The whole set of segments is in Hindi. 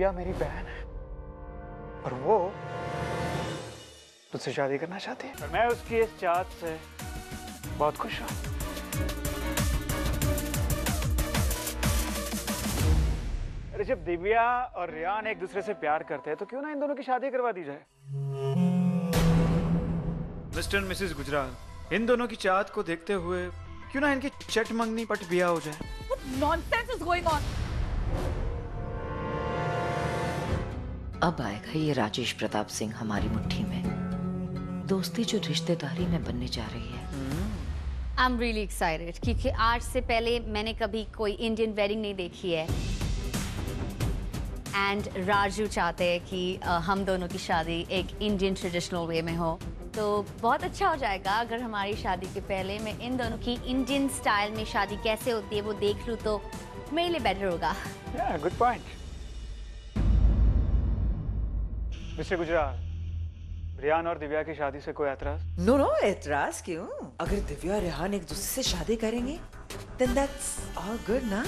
दिव्या मेरी बहन है और वो तुझसे शादी करना चाहती है और मैं उसकी इस चाहत से बहुत खुश हूँ। अरे जब दिव्या और रियान एक दूसरे से प्यार करते हैं तो क्यों ना इन दोनों की शादी करवा दी जाए। मिस्टर एंड मिसेस गुजराल, इन दोनों की चाहत को देखते हुए क्यों ना इनकी चट मंगनी पट बिया हो जाए। What nonsense is going on? अब आएगा ये राजेश प्रताप सिंह हमारी मुट्ठी में। दोस्ती जो रिश्तेदारी में बनने जा रही है। I'm really excited क्योंकि आज से पहले मैंने कभी कोई इंडियन वेडिंग नहीं देखी है। एंड राजू चाहते हैं कि हम दोनों की शादी एक इंडियन ट्रेडिशनल वे में हो, तो बहुत अच्छा हो जाएगा अगर हमारी शादी के पहले मैं इन दोनों की इंडियन स्टाइल में शादी कैसे होती है वो देख लूँ तो मेरे लिए बेटर होगा। Good point. Mister Gujral, Riyan और दिव्या की शादी से कोई एतराज? नो नो, एतराज क्यों? अगर दिव्या और रेहान एक दूसरे से शादी करेंगे then that's all good ना?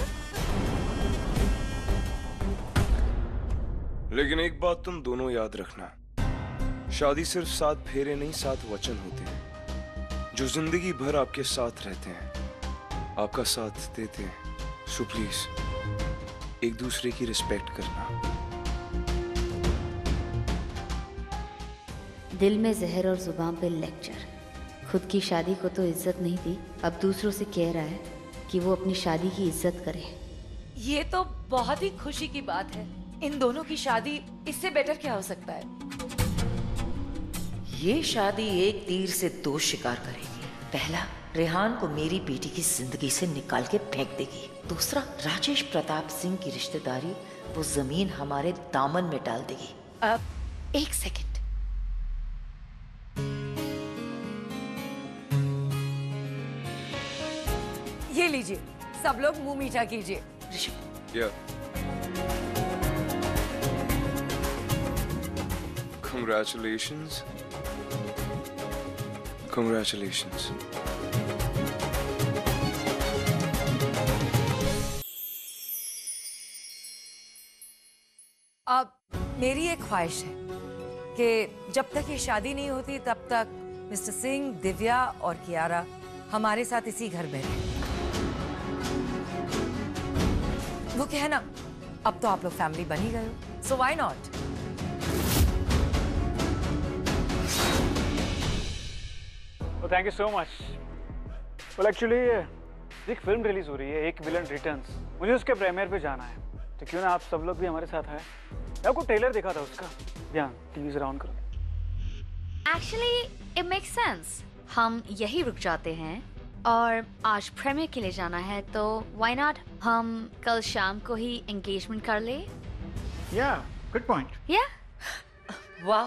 लेकिन एक बात तुम दोनों याद रखना, शादी सिर्फ 7 फेरे नहीं 7 वचन होते हैं जो जिंदगी भर आपके साथ रहते हैं, आपका साथ देते हैं। सो प्लीज एक दूसरे की रिस्पेक्ट करना। दिल में जहर और जुबान पे लेक्चर। खुद की शादी को तो इज्जत नहीं दी, अब दूसरों से कह रहा है कि वो अपनी शादी की इज्जत करे। ये तो बहुत ही खुशी की बात है। इन दोनों की शादी इससे बेटर क्या हो सकता है? ये शादी एक तीर से 2 शिकार करेगी। पहला, रेहान को मेरी बेटी की जिंदगी से निकाल के फेंक देगी। दूसरा, राजेश प्रताप सिंह की रिश्तेदारी वो जमीन हमारे दामन में डाल देगी। अब 1 सेकंड, ये लीजिए, सब लोग मुंह मीठा कीजिए। Congratulations. Congratulations. अब मेरी एक ख्वाहिश है कि जब तक ये शादी नहीं होती तब तक मिस्टर सिंह, दिव्या और कियारा हमारे साथ इसी घर में रहें। वो क्या है ना, अब तो आप लोग फैमिली बन ही गए हो, so why not? Thank you so much. Well actually एक फिल्म रिलीज हो रही है, एक विलन रिटर्न्स। मुझे उसके प्रीमियर पे जाना है, तो क्यों ना आप सब लोग भी हमारे साथ आए। मैं आपको ट्रेलर देखा था उसका। या टीवी से राउंड करो। Actually it makes sense. हम यही रुक जाते हैं और आज प्रीमियर के लिए जाना है, तो व्हाई नॉट हम कल शाम को ही एंगेजमेंट कर ले। या गुड पॉइंट। या वाह,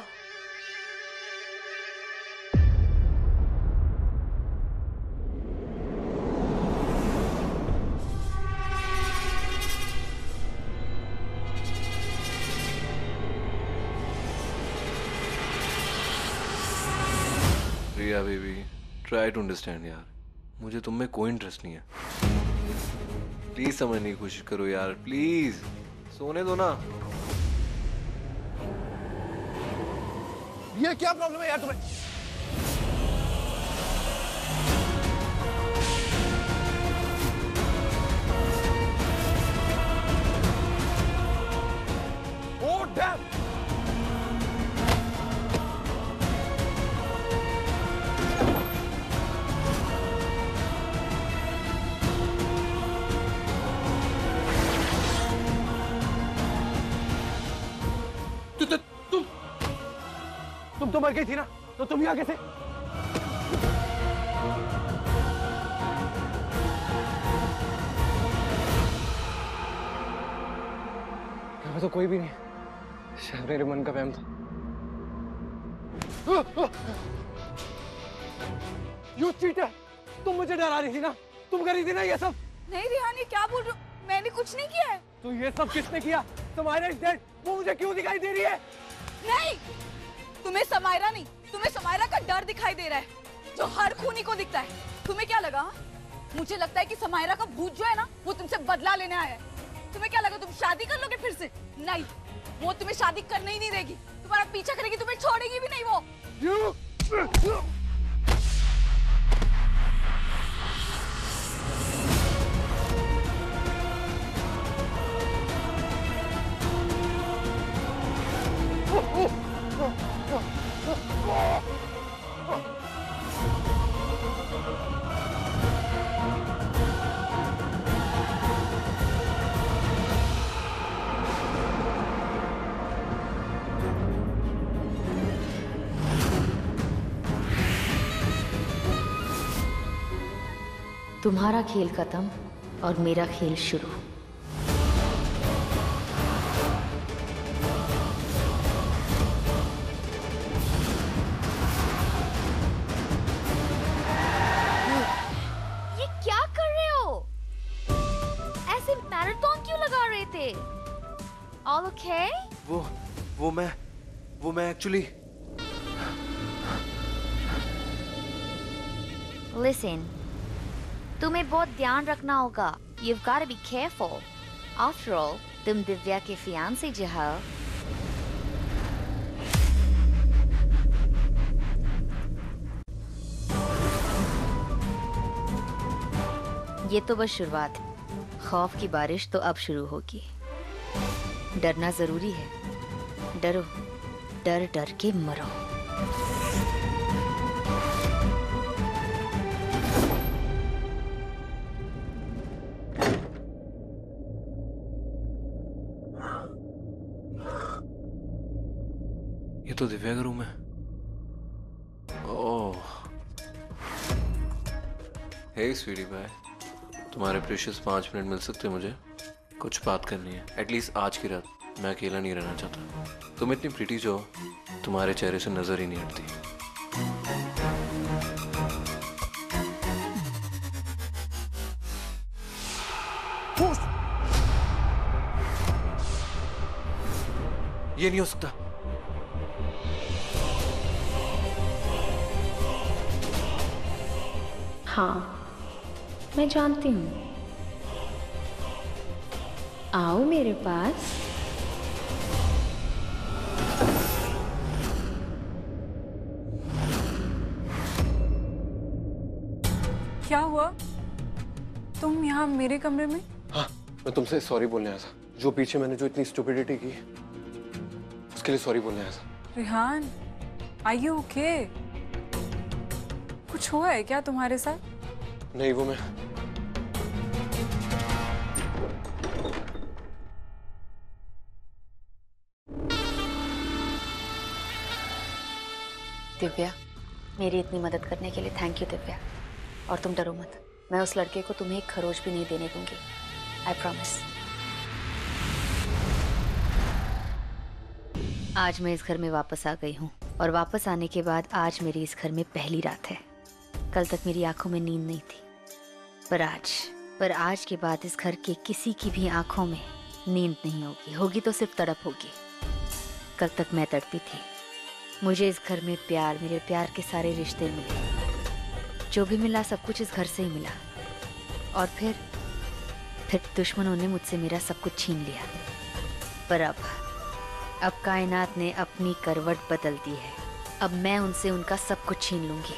Riya baby, try to understand यार, मुझे तुम में कोई इंटरेस्ट नहीं है। प्लीज समझने की कोशिश करो यार, प्लीज सोने दो ना। ये क्या प्रॉब्लम है यार तुम्हें? Oh damn! तुम तो मर गई थी ना, तो तुम यहाँ कैसे? यहाँ तो कोई भी नहीं, शायद मेरे मन का वहम था। You cheater! तुम मुझे डरा रही थी ना, तुम कर रही थी ना ये सब। नहीं रिहान, ये क्या बोल रहे हो? मैंने कुछ नहीं किया है। तो ये सब किसने किया? तुम्हारे डेड वो मुझे क्यों दिखाई दे रही है? नहीं, तुम्हें समायरा नहीं, तुम्हें समायरा का डर दिखाई दे रहा है जो हर खूनी को दिखता है। तुम्हें क्या लगा? मुझे लगता है कि समायरा का भूत जो है ना वो तुमसे बदला लेने आया है। तुम्हें क्या लगा तुम शादी कर लोगे फिर से? नहीं, वो तुम्हें शादी करने ही नहीं देगी, तुम्हारा पीछा करेगी, तुम्हें छोड़ेगी भी नहीं वो। तुम्हारा खेल खत्म और मेरा खेल शुरू। ये क्या कर रहे हो? ऐसे मैराथन क्यों लगा रहे थे? All okay? वो मैं एक्चुअली Listen, तुम्हें बहुत ध्यान रखना होगा। You've got to be careful. After all, तुम दिव्या के फियांसे जो हो। ये तो बस शुरुआत है। खौफ की बारिश तो अब शुरू होगी। डरना जरूरी है। डरो, डर डर के मरो। ये तो दिव्या का रूम है। ओह, हे स्वीटी पाई, तुम्हारे प्रेशियस 5 मिनट मिल सकते हैं मुझे? कुछ बात करनी है, एटलीस्ट आज की रात। मैं अकेला नहीं रहना चाहता। तुम इतनी प्रीटी जो हो, तुम्हारे चेहरे से नजर ही नहीं हटती। ये नहीं हो सकता। हाँ, मैं जानती हूँ। आओ मेरे पास। क्या हुआ? तुम यहाँ मेरे कमरे में? हाँ, मैं तुमसे सॉरी बोलने आया था। जो पीछे मैंने जो इतनी स्टुपिडिटी की, उसके लिए सॉरी बोलने आया था। Rehan, are you okay? कुछ हुआ है क्या तुम्हारे साथ? नहीं, वो मैं दिव्या, मेरी इतनी मदद करने के लिए थैंक यू दिव्या। और तुम डरो मत, मैं उस लड़के को तुम्हें एक खरोच भी नहीं देने दूंगी। I promise. आज मैं इस घर में वापस आ गई हूँ और वापस आने के बाद आज मेरी इस घर में पहली रात है। कल तक मेरी आंखों में नींद नहीं थी, पर आज के बाद इस घर के किसी की भी आंखों में नींद नहीं होगी। होगी तो सिर्फ तड़प होगी। कल तक मैं तड़पी थी। मुझे इस घर में प्यार, मेरे प्यार के सारे रिश्ते मिले। जो भी मिला सब कुछ इस घर से ही मिला। और फिर दुश्मनों ने मुझसे मेरा सब कुछ छीन लिया। पर अब कायनात ने अपनी करवट बदल दी है। अब मैं उनसे उनका सब कुछ छीन लूंगी।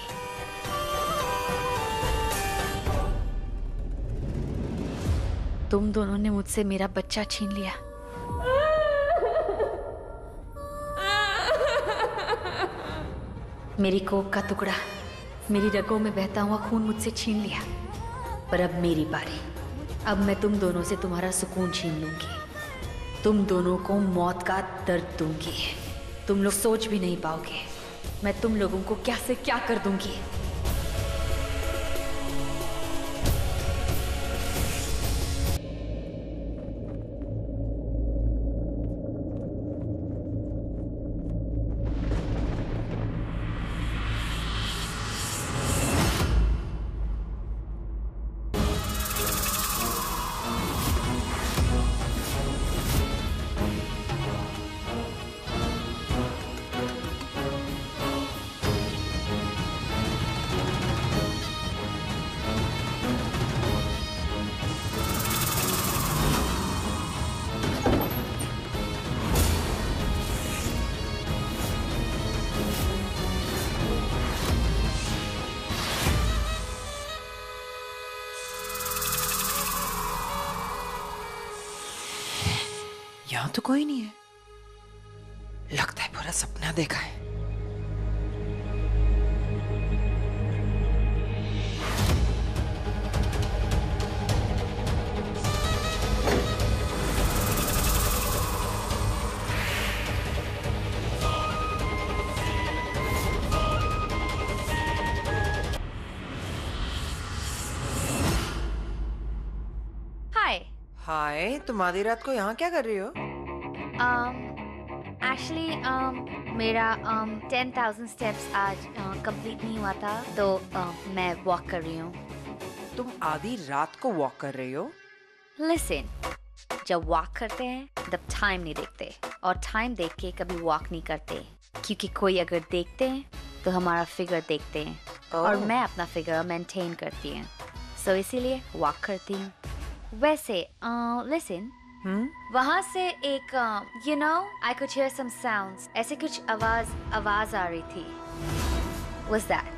तुम दोनों ने मुझसे मेरा बच्चा छीन लिया। मेरी कोख का टुकड़ा, मेरी रगों में बहता हुआ खून मुझसे छीन लिया। पर अब मेरी बारी। अब मैं तुम दोनों से तुम्हारा सुकून छीन लूंगी। तुम दोनों को मौत का दर्द दूंगी। तुम लोग सोच भी नहीं पाओगे मैं तुम लोगों को क्या से क्या कर दूंगी। यहाँ तो कोई नहीं है, लगता है पूरा सपना देखा है। हाय, तुम आधी रात को यहाँ क्या कर रही हो? एक्चुअली मेरा 10,000 स्टेप्स आज कंप्लीट नहीं हुआ था, तो मैं वॉक कर रही हूँ। तुम आधी रात को वॉक कर रही हो? लिसन, जब वॉक करते हैं तब टाइम नहीं देखते, और टाइम देख के कभी वॉक नहीं करते, क्योंकि कोई अगर देखते हैं तो हमारा फिगर देखते हैं, और मैं अपना फिगर मेंटेन करती हूँ, सो इसीलिए वॉक करती हूँ। वैसे लिसन, वहाँ से एक you know I could hear some sounds, ऐसे कुछ आवाज आ रही थी। What's that?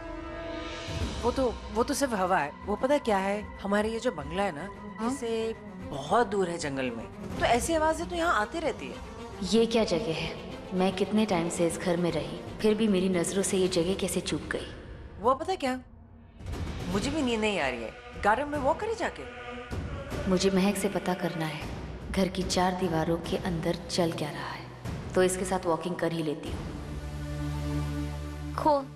वो तो सिर्फ हवा है। वो पता क्या है, हमारे ये जो बंगला है ना, इससे बहुत दूर है जंगल में, तो ऐसी आवाजें तो यहाँ आती रहती है। ये क्या जगह है? मैं कितने टाइम से इस घर में रही, फिर भी मेरी नजरों से ये जगह कैसे चूक गई? वो पता क्या, मुझे भी नींद नहीं आ रही है, गार्डन में वॉक करी जाके। मुझे महक से पता करना है घर की 4 दीवारों के अंदर चल क्या रहा है, तो इसके साथ वॉकिंग कर ही लेती हूँ। Cool.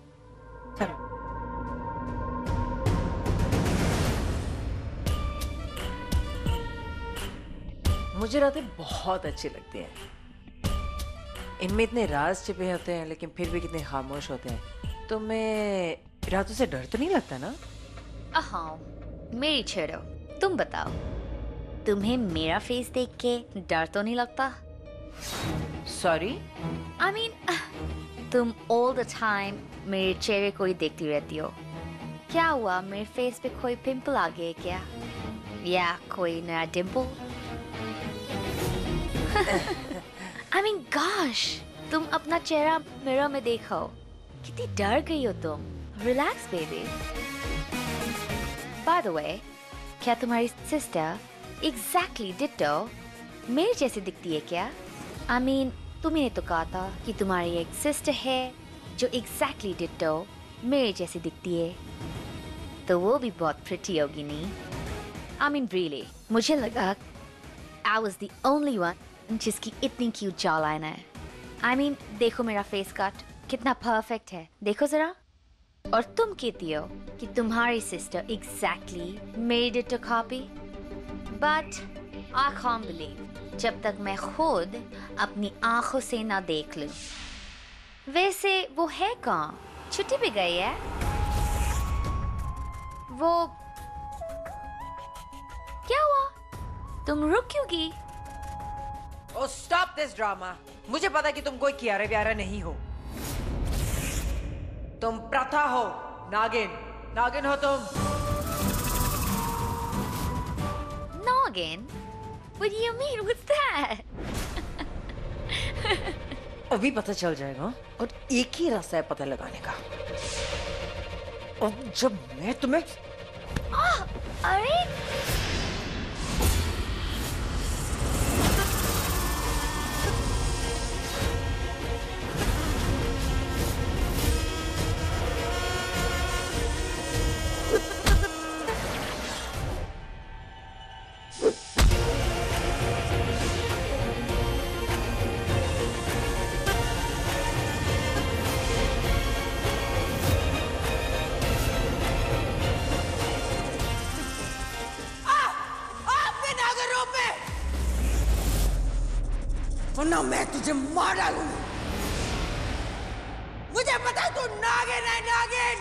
मुझे रातें बहुत अच्छी लगती हैं। इनमें इतने राज छिपे होते हैं, लेकिन फिर भी कितने खामोश होते हैं। तो मैं रातों से डर तो नहीं लगता ना? मेरी छेड़ो, तुम बताओ, तुम्हें मेरा फेस देख के डर तो नहीं लगता? सॉरी, I mean, तुम all the time मेरे चेहरे को ही देखती रहती हो। क्या हुआ, मेरे फेस पे कोई पिंपल आ गया क्या, या कोई नया डिम्पल? I mean, gosh, तुम अपना चेहरा मिरर में देखो, कितनी डर गई हो तुम। Relax, baby. By the way, क्या तुम्हारी सिस्टर एग्जैक्टली डिट्टो मेरे जैसी दिखती है क्या? I mean, तुमने तो कहा था कि तुम्हारी एक सिस्टर है जो एग्जैक्टली डिट्टो मेरे जैसी दिखती है, तो वो भी बहुत प्रिटी होगी नहीं? I mean, really, मुझे लगा I was the only one जिसकी इतनी क्यूट जॉलाइन है। I mean, देखो मेरा फेस कट कितना परफेक्ट है, देखो जरा। और तुम कहती हो कि तुम्हारी सिस्टर एग्जैक्टली मेरी ditto copy, but I can't believe जब तक मैं खुद अपनी आंखों से ना देख लूं। वैसे वो है कहाँ? छुट्टी पे गई है वो? क्या हुआ, तुम रुक क्यों गई? Oh, stop this drama. मुझे पता कि तुम कोई कियारा व्यारा नहीं हो, तुम प्रथा हो, नागिन हो तुम। Noggin? What do you mean? What's that? अभी पता चल जाएगा, और एक ही रास्ता है पता लगाने का। और जब मैं तुम्हें अरे वरना मैं तुझे मार डालूंगा। मुझे पता है तू नागिन है, नागिन।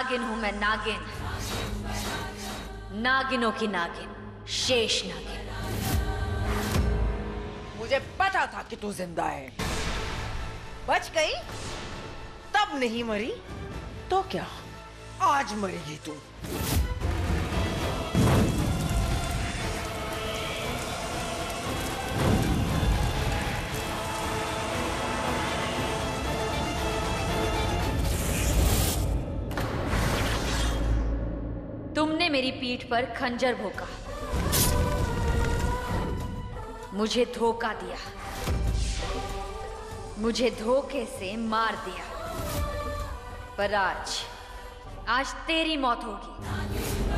नागिन हूं मैं, नागिन, नागिनों की नागिन, शेष नागिन। मुझे पता था कि तू जिंदा है। बच गई तब नहीं मरी तो क्या आज मरेगी तू। तुमने मेरी पीठ पर खंजर भोंका, मुझे धोखा दिया, मुझे धोखे से मार दिया, पर आज तेरी मौत होगी।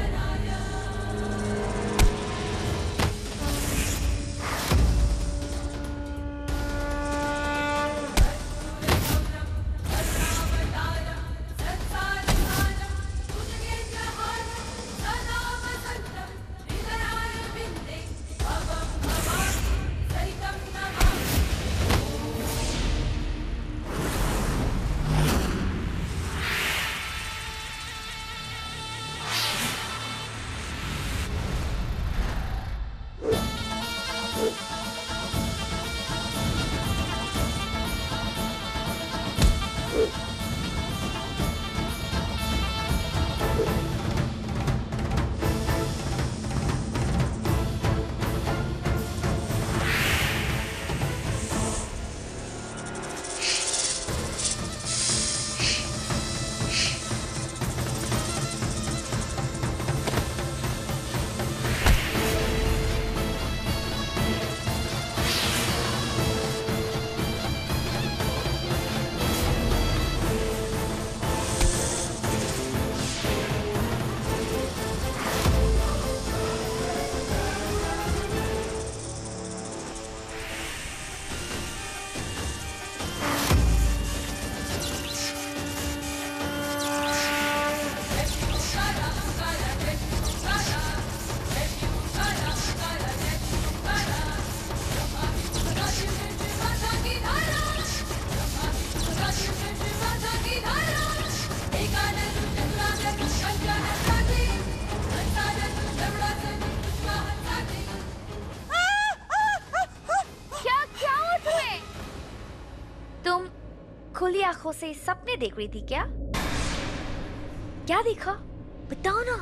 खुली आंखों से सपने देख रही थी क्या? क्या देखा? बताओ ना।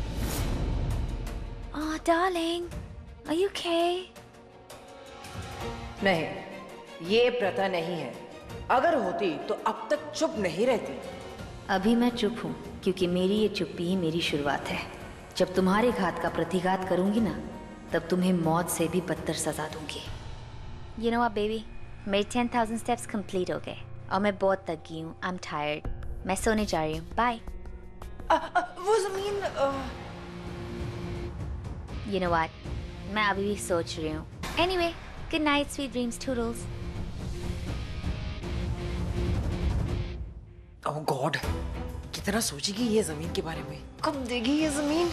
Oh, darling, are you okay? नहीं, ये प्रथा नहीं है। अगर होती तो अब तक चुप नहीं रहती। अभी मैं चुप हूँ क्योंकि मेरी ये चुप्पी ही मेरी शुरुआत है। जब तुम्हारे घात का प्रतिघात करूंगी ना, तब तुम्हें मौत से भी बदतर सजा दूंगी। You know what, baby? मेरे 10,000 steps complete हो गए और मैं बहुत थक गई हूँ। I'm tired. मैं सोने जा रही हूँ। Bye. वो ज़मीन You know what? मैं अभी भी सोच रही हूँ। Anyway, good night, sweet dreams, toodles. Oh God, कितना सोचेगी ये ज़मीन के बारे में? कब देगी ये ज़मीन?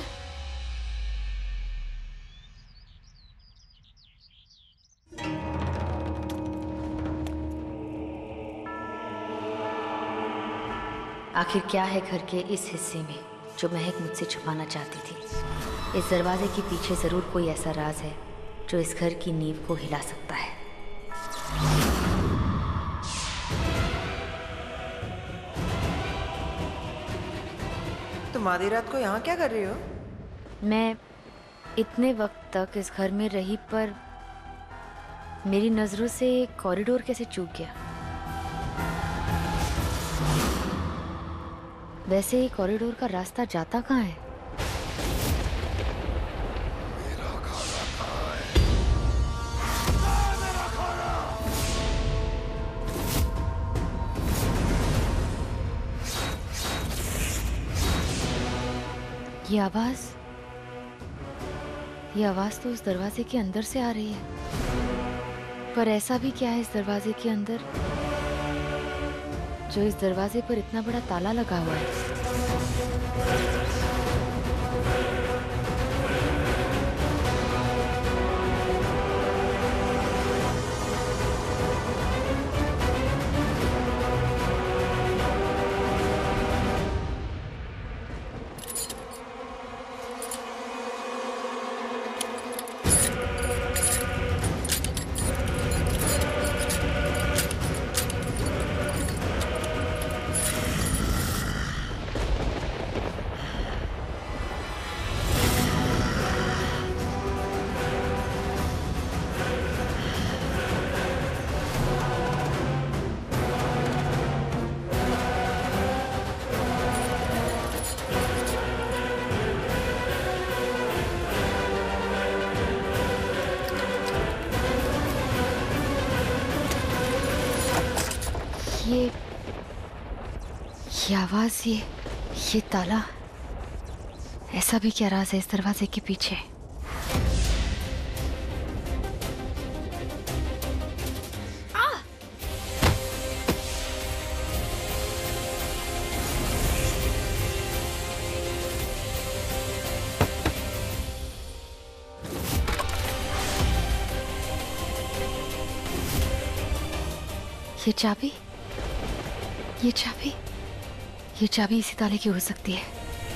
आखिर क्या है घर के इस हिस्से में जो महक मुझसे छुपाना चाहती थी? इस दरवाजे के पीछे जरूर कोई ऐसा राज है जो इस घर की नींव को हिला सकता है। तुम आधी रात को यहाँ क्या कर रही हो? मैं इतने वक्त तक इस घर में रही, पर मेरी नजरों से कॉरिडोर कैसे चूक गया। वैसे ये कॉरिडोर का रास्ता जाता कहाँ है? मेरा खाना कहाँ है? ये आवाज तो उस दरवाजे के अंदर से आ रही है। पर ऐसा भी क्या है इस दरवाजे के अंदर जो इस दरवाजे पर इतना बड़ा ताला लगा हुआ है? ये आवाज, ये ताला, ऐसा भी क्या राज है इस दरवाजे के पीछे? ये चाबी इसी ताले की हो सकती है।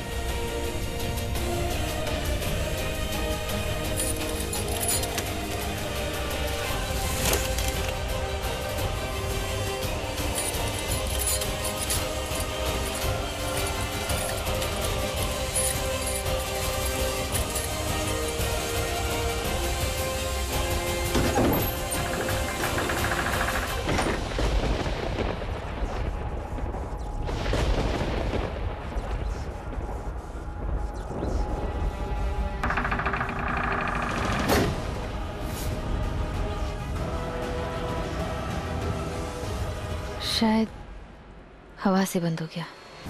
शायद हवा से बंद हो गया।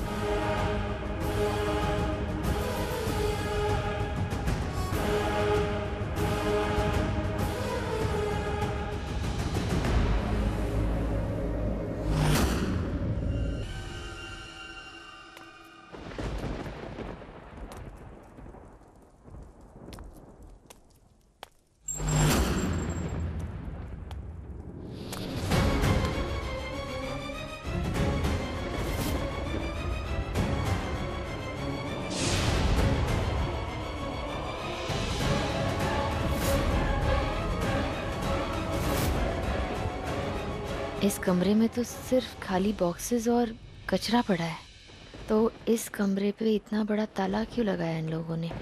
इस कमरे में तो सिर्फ खाली बॉक्सेस और कचरा पड़ा है, तो इस कमरे पे इतना बड़ा ताला क्यों लगाया इन लोगों ने?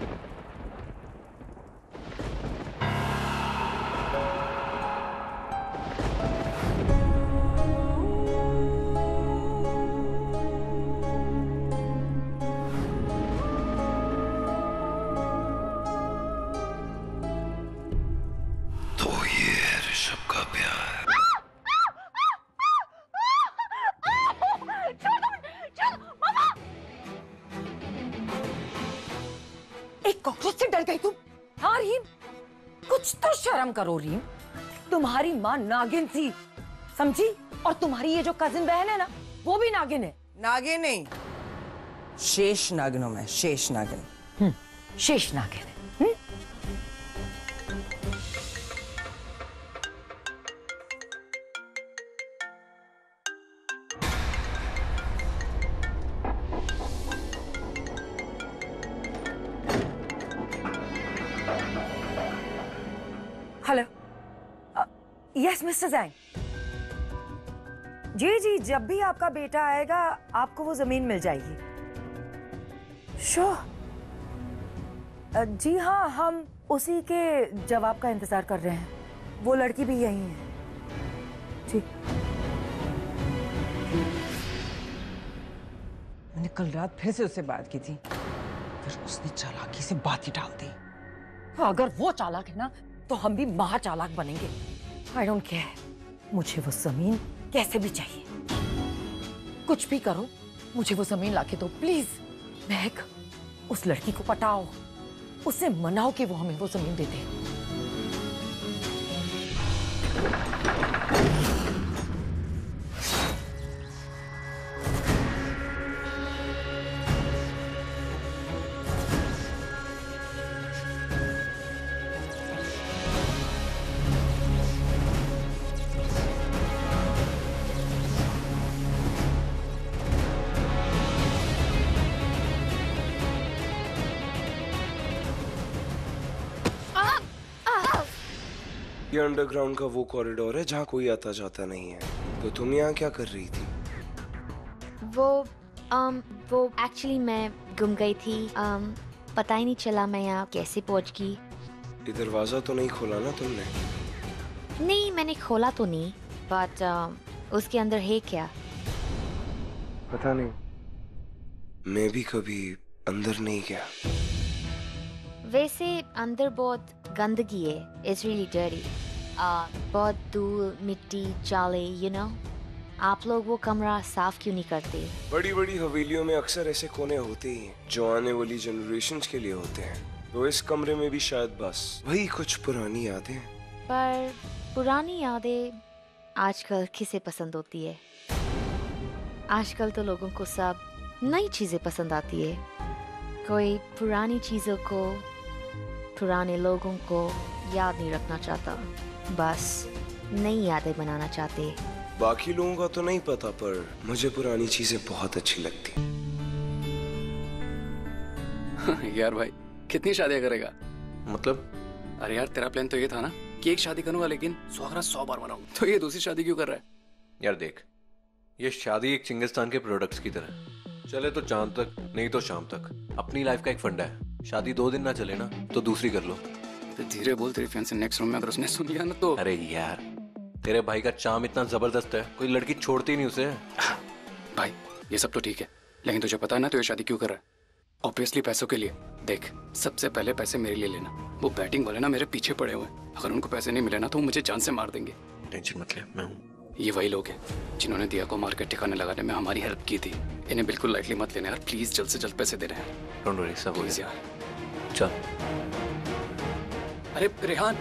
तो ये ऋषभ का प्यार। कॉकरोच से डर गई तुम? हाँ रीम, कुछ तो शर्म करो रीम। तुम्हारी माँ नागिन थी, समझी? और तुम्हारी ये जो कजिन बहन है ना, वो भी नागिन है। नागिन नहीं, शेष नागिन हूं मैं, शेष नागिन। शेष नागिन है। Hello, yes mister Zhang. जी जी, जब भी आपका बेटा आएगा आपको वो जमीन मिल जाएगी। श्योर। जी हाँ, हम उसी के जवाब का इंतजार कर रहे हैं। वो लड़की भी यही है जी। मैंने कल रात फिर से उससे बात की थी, फिर उसने चालाकी से बात ही डाल दी। अगर वो चालाक है ना, तो हम भी महा चालाक बनेंगे। आई डोंट केयर, मुझे वो जमीन कैसे भी चाहिए। कुछ भी करो, मुझे वो जमीन लाके दो प्लीज। महक, उस लड़की को पटाओ, उससे मनाओ कि वो हमें वो जमीन दे दे। ये अंडरग्राउंड का वो कॉरिडोर है जहाँ कोई आता जाता नहीं है। तो तुम यहाँ क्या कर रही थी? वो एक्चुअली मैं गुम गई थी। पता ही नहीं चला मैं यहाँ कैसे पहुँच गई। ये दरवाजा तो नहीं खोला ना तुमने? नहीं, मैंने खोला तो नहीं, बट उसके अंदर है क्या? पता नहीं, मैं भी कभी अंदर नहीं गया। वैसे अंदर बहुत गंदगी है, इट्स रियली डर्टी। बहुत धूल, मिट्टी, जाले, यू नो। आप लोग वो कमरा साफ क्यों नहीं करते? बड़ी बड़ी हवेलियों में अक्सर ऐसे कोने होते ही हैं जो आने वाली जनरेशन्स के लिए होते हैं, तो इस कमरे में भी शायद बस वही कुछ पुरानी यादें। पर पुरानी यादें आजकल किसे पसंद होती है? आजकल तो लोगों को सब नई चीजें पसंद आती है। कोई पुरानी चीजों को, पुराने लोगों को याद नहीं रखना चाहता, बस नई यादें बनाना चाहते। बाकी लोगों का तो नहीं पता, पर मुझे पुरानी चीजें बहुत अच्छी लगती। यार भाई कितनी शादियां करेगा? मतलब? अरे यार तेरा प्लान तो ये था ना कि एक शादी करूंगा लेकिन सुहागरात 100 बार मनाऊं, तो ये दूसरी शादी क्यों कर रहा है? यार देख, ये शादी एक चिंगिस्तान के प्रोडक्ट्स की तरह, चले तो चांद तक, नहीं तो शाम तक। अपनी लाइफ का एक फंडा है, शादी 2 दिन ना चले ना तो दूसरी कर लो। तो धीरे बोल, तेरी फैंस नेक्स्ट रूम में अगर उसने सुन लिया ना तो। अरे यार तेरे भाई का चाम इतना जबरदस्त है, कोई लड़की छोड़ती नहीं उसे। भाई ये सब तो ठीक है, लेकिन तुझे पता है ना तो ये शादी क्यों कर रहा है? ऑब्वियसली पैसों के लिए। देख, सबसे पहले पैसे मेरे लिए लेना। वो बैटिंग वाले ना मेरे पीछे पड़े हुए हैं, अगर उनको पैसे नहीं मिले ना तो वो मुझे जान से मार देंगे। टेंशन मत ले, मैं हूँ। ये वही लोग हैं जिन्होंने दिया को मार्केट ठिकाने लगाने में हमारी हेल्प की थी। इन्हें बिल्कुल लाइटली मत लेना यार, प्लीज जल्द से जल्द पैसे दे रहे हैं। डोंट वरी, सब हो प्लीज गया। यार चल। अरे रेहान,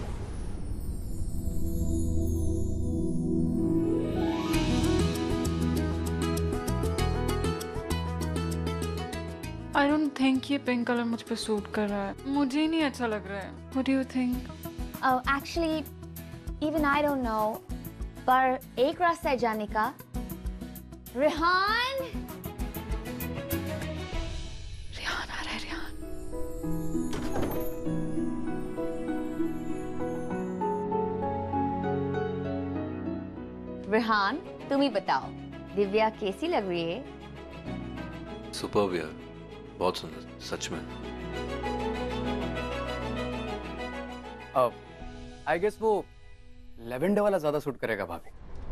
आई डोंट थिंक ये पिंक कलर मुझ पे सूट कर रहा है, मुझे ही नहीं अच्छा लग रहा है। What do you think? Actually even I don't know, पर एक रास्ता है जाने का। रेहान, रेहान आ रहा है। रेहान, रेहान तुम ही बताओ, दिव्या कैसी लग रही है? सुपर्ब यार, बहुत सुंदर, सच में। आई गेस वो लेवेंडर वाला ज्यादा सूट करेगा भाभी।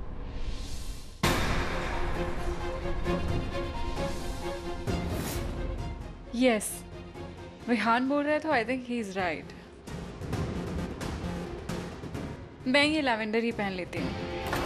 यस, रेहान बोल रहा है तो I think he is right. मैं ये लैवेंडर ही पहन लेती हूँ।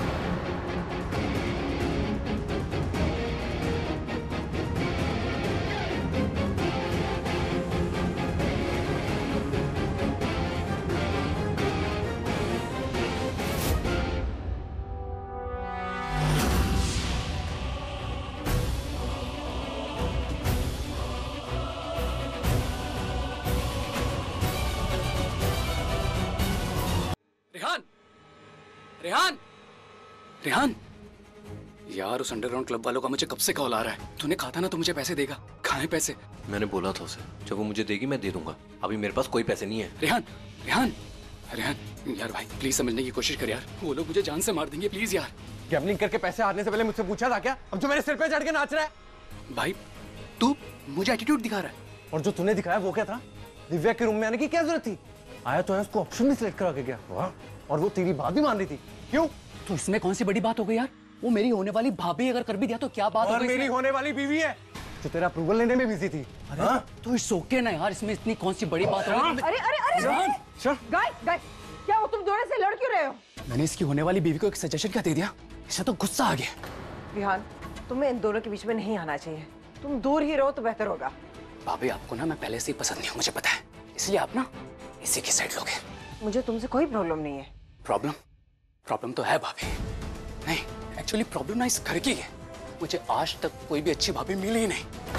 रेहान, रेहान, यार उस अंडरग्राउंड क्लब वालों का मुझे कब से कॉल आ रहा है। तूने कहा था ना तू मुझे पैसे देगा, कहाँ है पैसे? मैंने बोला था उसे, जब वो मुझे देगी मैं दे दूंगा। अभी मेरे पास कोई पैसे नहीं है। रेहान, रेहान, रेहान, यार भाई प्लीज समझने की कोशिश कर यार, वो लोग मुझे जान से मार देंगे, प्लीज यार। गैम्बलिंग करके पैसे हारने से पहले मुझसे पूछा था क्या? अब जो मेरे सिर पे चढ़ के नाच रहा है। भाई तू मुझे एटीट्यूड दिखा रहा है। और जो तूने दिखाया वो क्या था? दिव्या के रूम में आने की क्या जरूरत थी? आया तो है, उसको ऑप्शन भी सिलेक्ट करा के गया। वाह, और वो तेरी बात भी मान रही थी। क्यों? तो इसमें कौन सी बड़ी बात हो गई यार? वो मेरी होने वाली भाभी अगर कर भी दिया तो क्या बात हो गई? मेरी होने वाली बीवी है जो तेरा अप्रूवल लेने में बिजी थी। अरे तो इट्स ओके ना यार, इसमें इतनी कौन सी बड़ी बात हो गई? अरे अरे अरे गाइस गाइस, क्या हो तुम दोनों से लड़ क्यों रहे हो? मैंने इसकी होने वाली बीवी को एक सजेशन क्या दे दिया, इसे तो गुस्सा आ गया। विहान, तुम्हें इन दोनों के बीच में नहीं आना चाहिए, तुम दूर ही रहो तो बेहतर होगा। भाभी आपको ना मैं पहले से ही पसंद नहीं हूँ, मुझे पता है, इसलिए आप ना इसी की साइड लोगे। मुझे तुमसे कोई प्रॉब्लम नहीं है। प्रॉब्लम तो है भाभी। नहीं, एक्चुअली प्रॉब्लम ना इस घर की है। मुझे आज तक कोई भी अच्छी भाभी मिली ही नहीं।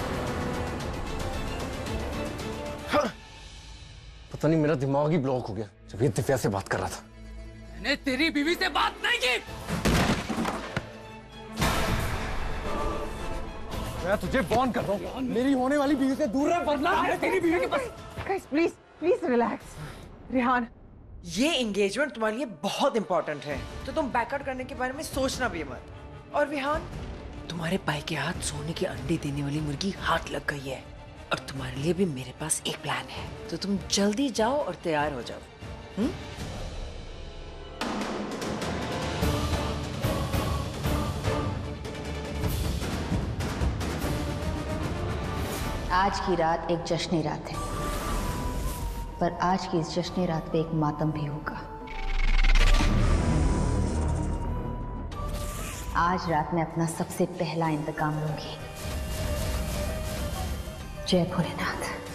हाँ। पता नहीं मेरा दिमाग ही ब्लॉक हो गया जब ये दिव्या से बात कर रहा था। मैंने तेरी बीवी से बात नहीं की। मैं तुझे वार्न कर रहा हूँ, मेरी होने वाली बीवी से दूर रह, वरना तेरी बीवी के पास। Guys please please relax. Rehan, ये एंगेजमेंट तुम्हारे लिए बहुत इंपॉर्टेंट है, तो तुम बैकआउट करने के बारे में सोचना भी मत। और विहान, तुम्हारे भाई के हाथ सोने के अंडे देने वाली मुर्गी हाथ लग गई है, और तुम्हारे लिए भी मेरे पास एक प्लान है, तो तुम जल्दी जाओ और तैयार हो जाओ। आज की रात एक जश्नी रात है, पर आज की इस जश्नी रात पे एक मातम भी होगा। आज रात मैं अपना सबसे पहला इंतकाम लूंगी। जय भोलेनाथ।